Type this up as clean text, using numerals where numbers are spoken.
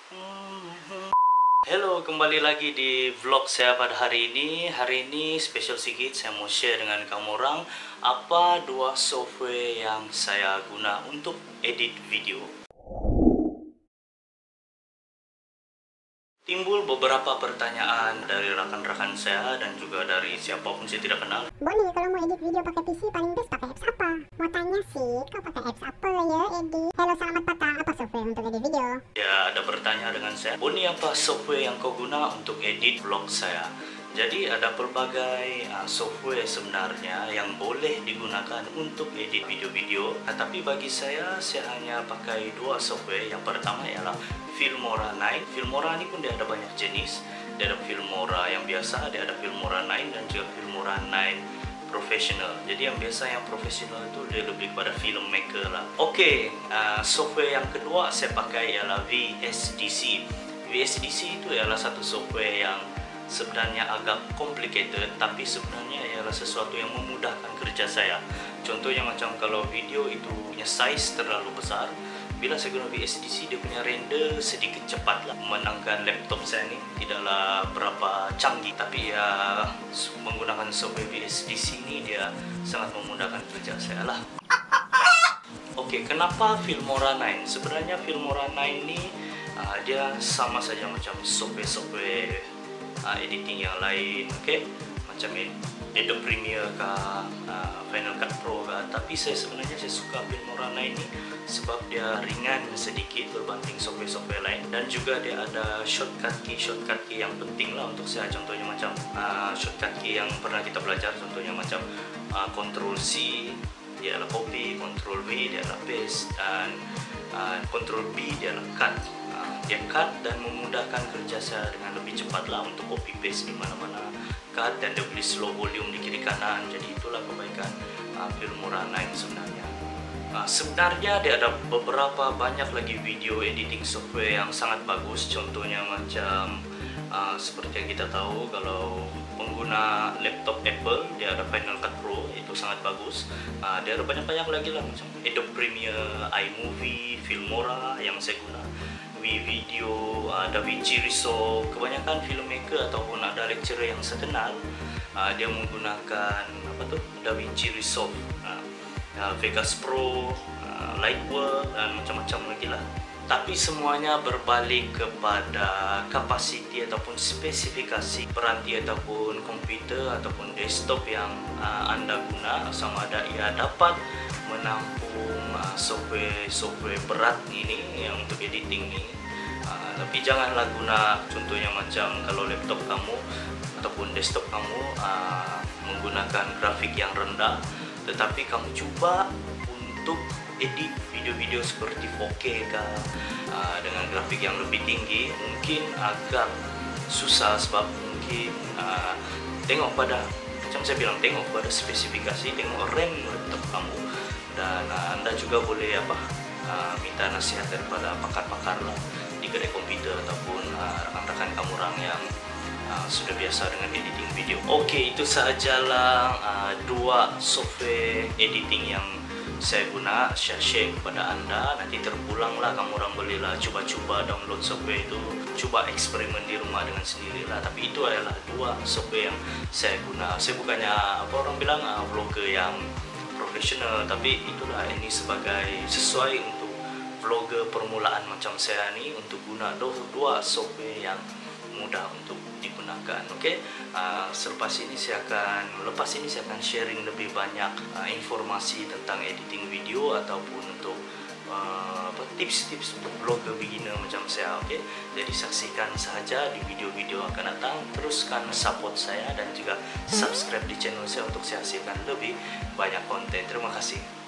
Halo, kembali lagi di vlog saya pada hari ini. Hari ini spesial sedikit, saya mau share dengan kamu orang apa dua software yang saya guna untuk edit video. Timbul beberapa pertanyaan dari rakan-rakan saya dan juga dari siapapun saya tidak kenal. Bonnie, kalau mau edit video pakai PC paling best pakai apps apa? Mau tanya sih, kau pakai apps apa ya edit? Halo, selamat petang, apa software untuk edit video? Ya, ada bertanya dengan saya, Bonnie, apa software yang kau guna untuk edit vlog saya? Jadi ada pelbagai software sebenarnya yang boleh digunakan untuk edit video-video. Tapi bagi saya hanya pakai dua software. Yang pertama ialah Filmora 9. Filmora ini pun dia ada banyak jenis. Dia ada Filmora yang biasa, dia ada Filmora 9 dan juga Filmora 9 Professional. Jadi yang biasa, yang professional itu dia lebih kepada filmmaker lah. Oke, software yang kedua saya pakai ialah VSDC. VSDC itu ialah satu software yang sebenarnya agak complicated, tapi sebenarnya ialah sesuatu yang memudahkan kerja saya. Contohnya macam kalau video itu punya size terlalu besar, bila saya guna VSDC dia punya render sedikit cepat lah. Menangkan laptop saya ni tidaklah berapa canggih, tapi ya menggunakan software VSDC ini dia sangat memudahkan kerja saya lah. Oke, kenapa Filmora 9? Sebenarnya Filmora 9 ni dia sama saja macam software editing yang lain, okay? Macam Adobe Premiere kah, Final Cut Pro kah. Tapi saya sebenarnya suka Filmora 9 ini sebab dia ringan sedikit berbanding software-software lain, dan juga dia ada shortcut key yang penting lah untuk saya. Contohnya macam shortcut key yang pernah kita belajar, contohnya macam Ctrl C dia adalah copy, Ctrl V dia adalah paste, dan Ctrl B dia adalah cut. Dia cut dan memudahkan kerja saya dengan lebih cepat lah untuk copy paste di mana-mana. Cut dan dia boleh slow volume di kiri kanan. Jadi itulah kebaikan Filmora 9 sebenarnya. Sebenarnya dia ada beberapa banyak lagi video editing software yang sangat bagus. Contohnya macam seperti yang kita tahu, kalau pengguna laptop Apple dia ada Final Cut Pro, itu sangat bagus. Dia ada banyak-banyak lagi lah, macam Adobe Premiere, iMovie, Filmora yang saya guna, Video, DaVinci Resolve. Kebanyakan filmmaker ataupun ada lecturer yang saya kenal, dia menggunakan DaVinci Resolve, Vegas Pro, Lightwork dan macam-macam lagi lah. Tapi semuanya berbalik kepada kapasiti ataupun spesifikasi peranti ataupun komputer ataupun desktop yang anda guna, sama ada ia dapat menampung software berat ini yang untuk editing ini. Tapi janganlah guna contohnya macam kalau laptop kamu ataupun desktop kamu menggunakan grafik yang rendah, tetapi kamu coba untuk edit video-video seperti 4K kah, dengan grafik yang lebih tinggi, mungkin agak susah sebab mungkin tengok pada, macam saya bilang, tengok pada spesifikasi, tengok RAM laptop kamu, dan anda juga boleh minta nasihat daripada pakar-pakar lah di kedai komputer ataupun rekan-rekan kamu orang yang sudah biasa dengan editing video. Oke, itu sahajalah dua software editing yang saya guna, share kepada anda. Nanti terpulanglah kamu orang bolehlah cuba-cuba download software itu, cuba eksperimen di rumah dengan sendirilah. Tapi itu adalah dua software yang saya guna. Saya bukannya orang bilang vlogger yang profesional, tapi itulah ini sebagai sesuai untuk vlogger permulaan macam saya ni, untuk guna dua software yang mudah untuk digunakan. Oke, lepas ini saya akan sharing lebih banyak informasi tentang editing video ataupun untuk tips-tips untuk blogger beginner macam saya. Oke, jadi saksikan saja di video-video akan datang. Teruskan support saya dan juga subscribe di channel saya untuk saya hasilkan lebih banyak konten. Terima kasih.